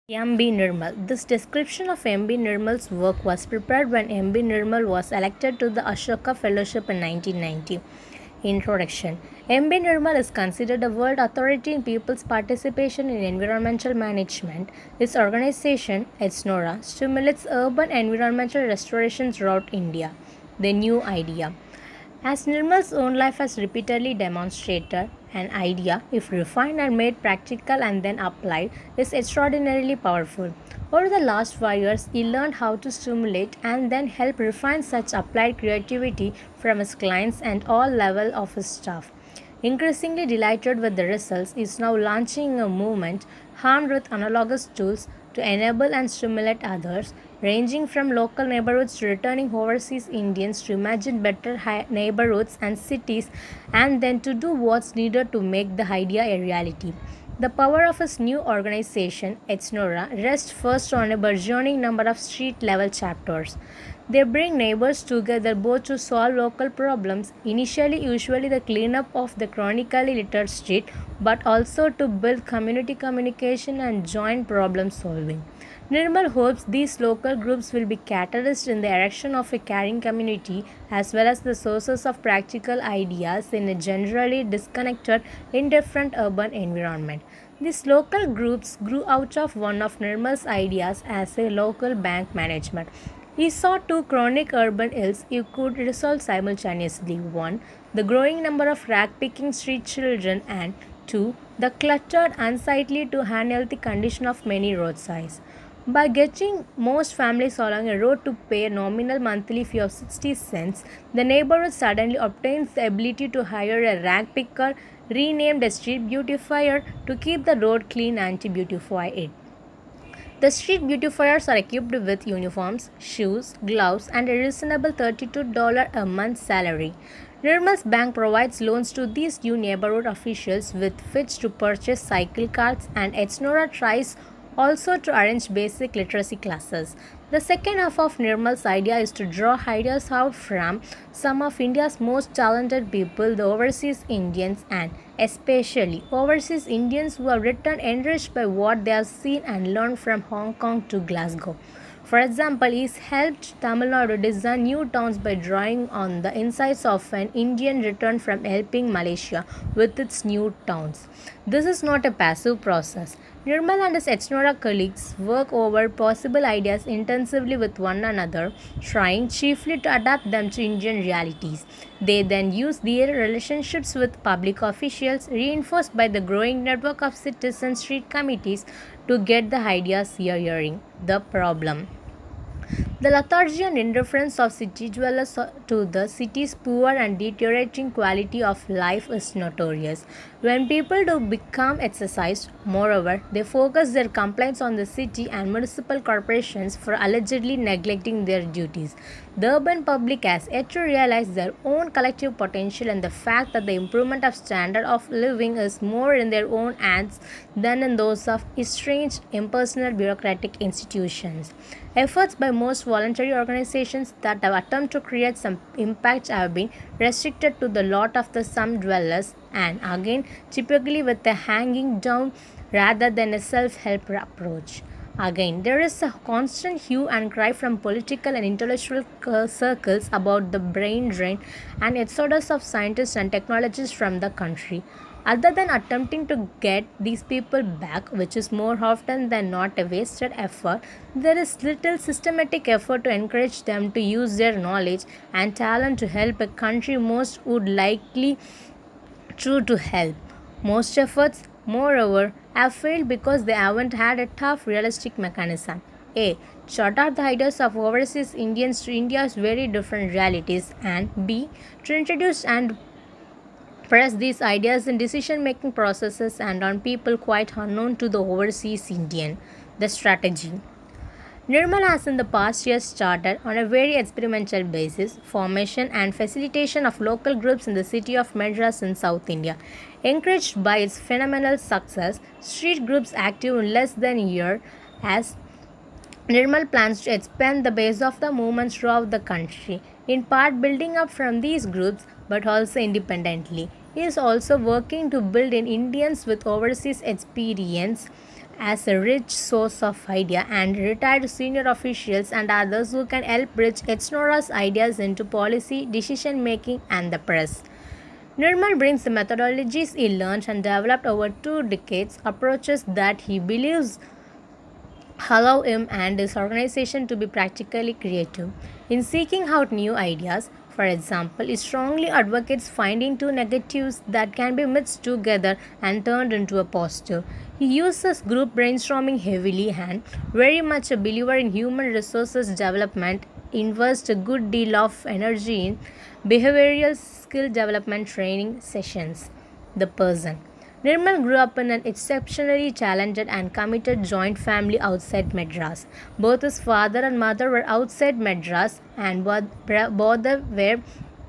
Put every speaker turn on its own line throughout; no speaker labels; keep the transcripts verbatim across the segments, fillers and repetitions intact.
M B Nirmal. This description of M B Nirmal's work was prepared when M B Nirmal was elected to the Ashoka Fellowship in nineteen ninety. Introduction. M B Nirmal is considered a world authority in people's participation in environmental management. His organization, ETSNORA, stimulates urban environmental restoration throughout India. The new idea. As Nirmal's own life has repeatedly demonstrated, an idea, if refined and made practical and then applied, is extraordinarily powerful. Over the last five years, he learned how to stimulate and then help refine such applied creativity from his clients and all levels of his staff. Increasingly delighted with the results, he is now launching a movement armed with analogous tools to enable and stimulate others, ranging from local neighborhoods to returning overseas Indians to imagine better neighborhoods and cities and then to do what's needed to make the idea a reality. The power of his new organization, ETSNORA, rests first on a burgeoning number of street-level chapters. They bring neighbors together both to solve local problems, initially usually the cleanup of the chronically littered street, but also to build community communication and joint problem solving. Nirmal hopes these local groups will be catalysts in the erection of a caring community as well as the sources of practical ideas in a generally disconnected, indifferent urban environment. These local groups grew out of one of Nirmal's ideas as a local bank management. He saw two chronic urban ills he could resolve simultaneously. One, the growing number of rag-picking street children, and two, the cluttered, unsightly to unhealthy condition of many roadsides. By getting most families along a road to pay a nominal monthly fee of sixty cents, the neighborhood suddenly obtains the ability to hire a rag picker, renamed a street beautifier, to keep the road clean and to beautify it. The street beautifiers are equipped with uniforms, shoes, gloves, and a reasonable thirty-two dollars a month salary. Nirmal's bank provides loans to these new neighborhood officials with which to purchase cycle carts, and ETSNORA tries also to arrange basic literacy classes. The second half of Nirmal's idea is to draw ideas out from some of India's most talented people, the overseas Indians, and especially overseas Indians who have returned enriched by what they have seen and learned from Hong Kong to Glasgow. For example, he helped Tamil Nadu design new towns by drawing on the insights of an Indian returned from helping Malaysia with its new towns. This is not a passive process. Nirmal and his ETSNORA colleagues work over possible ideas intensively with one another, trying chiefly to adapt them to Indian realities. They then use their relationships with public officials, reinforced by the growing network of citizen street committees, to get the ideas hearing. The problem. The lethargy and indifference of city dwellers to the city's poor and deteriorating quality of life is notorious. When people do become exercised, moreover, they focus their complaints on the city and municipal corporations for allegedly neglecting their duties. The urban public has yet to realize their own collective potential and the fact that the improvement of standard of living is more in their own hands than in those of estranged, impersonal bureaucratic institutions. Efforts by most voluntary organizations that have attempted to create some impact have been restricted to the lot of the some dwellers, and again typically with a hanging down rather than a self-help approach. Again, there is a constant hue and cry from political and intellectual circles about the brain drain and exodus of scientists and technologists from the country. Other than attempting to get these people back, which is more often than not a wasted effort, there is little systematic effort to encourage them to use their knowledge and talent to help a country most would likely true to help. Most efforts, moreover, have failed because they haven't had a tough, realistic mechanism. A. Chart out the ideas of overseas Indians to India's very different realities, and B. To introduce and press these ideas in decision-making processes and on people quite unknown to the overseas Indian. The strategy. Nirmal has in the past years started on a very experimental basis formation and facilitation of local groups in the city of Madras in South India. Encouraged by its phenomenal success, street groups active in less than a year as Nirmal plans to expand the base of the movement throughout the country, in part building up from these groups but also independently. He is also working to build in Indians with overseas experience as a rich source of idea, and retired senior officials and others who can help bridge Echnora's ideas into policy, decision making, and the press. Nirmal brings the methodologies he learned and developed over two decades, approaches that he believes allow him and his organization to be practically creative. In seeking out new ideas, for example, he strongly advocates finding two negatives that can be mixed together and turned into a positive. He uses group brainstorming heavily and, very much a believer in human resources development, invests a good deal of energy in behavioral skill development training sessions. The person. Nirmal grew up in an exceptionally talented and committed joint family outside Madras. Both his father and mother were outside Madras, and both were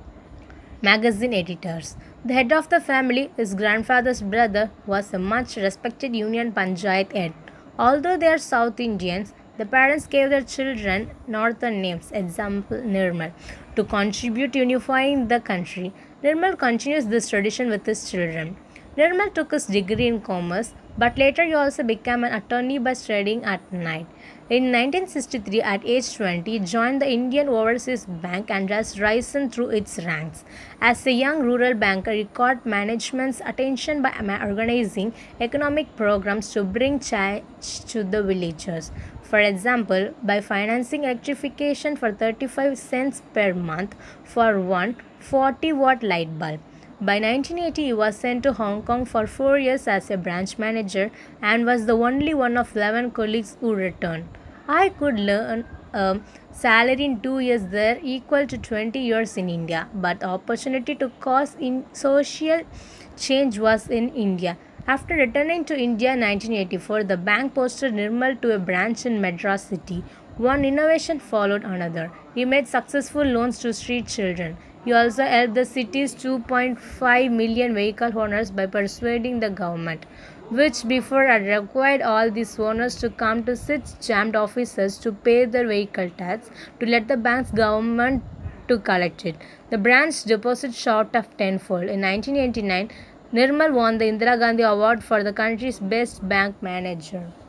magazine editors. The head of the family, his grandfather's brother, was a much respected Union Panchayat head. Although they are South Indians, the parents gave their children northern names, example Nirmal, to contribute to unifying the country. Nirmal continues this tradition with his children. Nirmal took his degree in commerce, but later he also became an attorney by studying at night. In nineteen sixty-three, at age twenty, he joined the Indian Overseas Bank and has risen through its ranks. As a young rural banker, he caught management's attention by organizing economic programs to bring change to the villagers. For example, by financing electrification for thirty-five cents per month for one forty watt light bulb. By nineteen eighty, he was sent to Hong Kong for four years as a branch manager and was the only one of eleven colleagues who returned. I could learn a salary in two years there equal to twenty years in India, but the opportunity to cause in social change was in India. After returning to India in nineteen eighty-four, the bank posted Nirmal to a branch in Madras city. One innovation followed another. He made successful loans to street children. He also helped the city's two point five million vehicle owners by persuading the government, which before had required all these owners to come to six jammed offices to pay their vehicle tax, to let the bank's government to collect it. The branch deposit shot up tenfold. In nineteen eighty-nine, Nirmal won the Indira Gandhi Award for the country's best bank manager.